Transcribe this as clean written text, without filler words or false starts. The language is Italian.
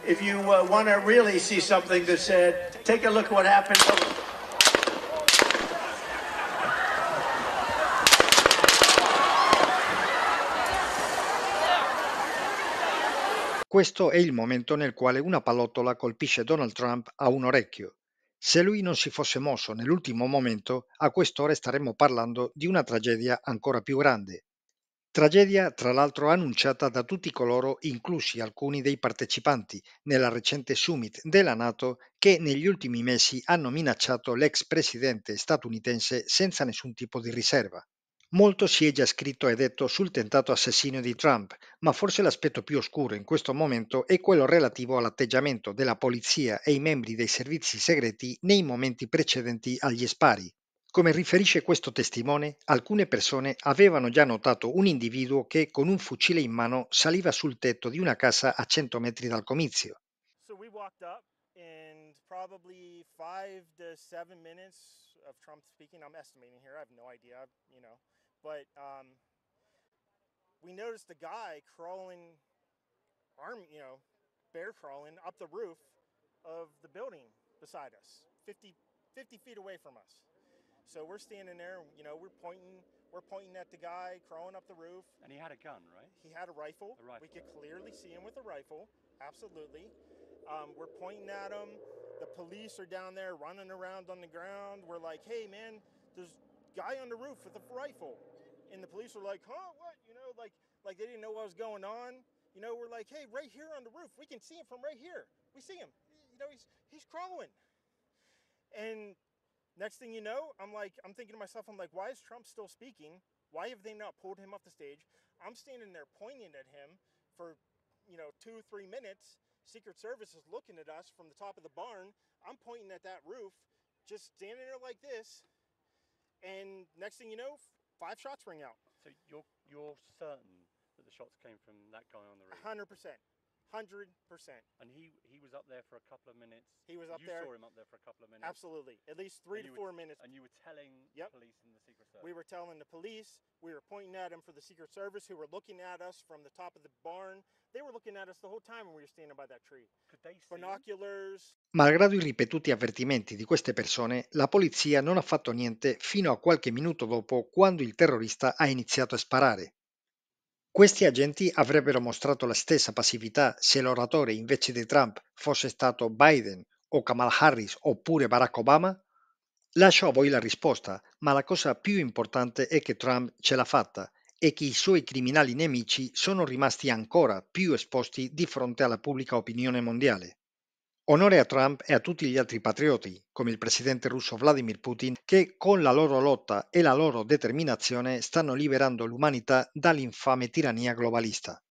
if you want to really see something that's said, take a look at what happened. Questo è il momento nel quale una pallottola colpisce Donald Trump a un orecchio. Se lui non si fosse mosso nell'ultimo momento, a quest'ora staremmo parlando di una tragedia ancora più grande. Tragedia, tra l'altro, annunciata da tutti coloro, inclusi alcuni dei partecipanti nella recente summit della NATO, che negli ultimi mesi hanno minacciato l'ex presidente statunitense senza nessun tipo di riserva. Molto si è già scritto e detto sul tentato assassinio di Trump, ma forse l'aspetto più oscuro in questo momento è quello relativo all'atteggiamento della polizia e i membri dei servizi segreti nei momenti precedenti agli spari. Come riferisce questo testimone, alcune persone avevano già notato un individuo che con un fucile in mano saliva sul tetto di una casa a 100 metri dal comizio. So we walked up, and probably 5 to 7 minutes of Trump speaking. I'm estimating here. I have no idea, but we noticed a guy crawling, bear crawling up the roof of the building beside us, 50 feet away from us. So we're standing there, we're pointing at the guy crawling up the roof. And he had a gun, right? He had a rifle. A rifle. We could clearly see him with a rifle, absolutely. We're pointing at him. The police are down there running around on the ground. We're like, hey, man, there's a guy on the roof with a rifle. And the police were like, huh, what? Like they didn't know what was going on. We're like, hey, right here on the roof. We can see him from right here. We see him. He's crawling. And next thing you know, I'm thinking to myself, why is Trump still speaking? Why have they not pulled him off the stage? I'm standing there pointing at him for, 2-3 minutes. Secret Service is looking at us from the top of the barn. I'm pointing at that roof, just standing there like this. And next thing you know, 5 shots ring out. So you're certain that the shots came from that guy on the roof? 100%. 100%. And he was up there for a couple of minutes. He was up you there. You saw him up there for a couple of minutes. Absolutely. At least 3 to 4 minutes. And you were telling Yep. the police and the Secret Service. We were telling the police. We were pointing at him for the Secret Service, who were looking at us from the top of the barn. They were looking at us the whole time when we were standing by that tree. Could they see him? Binoculars. Malgrado i ripetuti avvertimenti di queste persone, la polizia non ha fatto niente fino a qualche minuto dopo, quando il terrorista ha iniziato a sparare. Questi agenti avrebbero mostrato la stessa passività se l'oratore invece di Trump fosse stato Biden o Kamala Harris oppure Barack Obama? Lascio a voi la risposta, ma la cosa più importante è che Trump ce l'ha fatta e che i suoi criminali nemici sono rimasti ancora più esposti di fronte alla pubblica opinione mondiale. Onore a Trump e a tutti gli altri patrioti, come il presidente russo Vladimir Putin, che con la loro lotta e la loro determinazione stanno liberando l'umanità dall'infame tirannia globalista.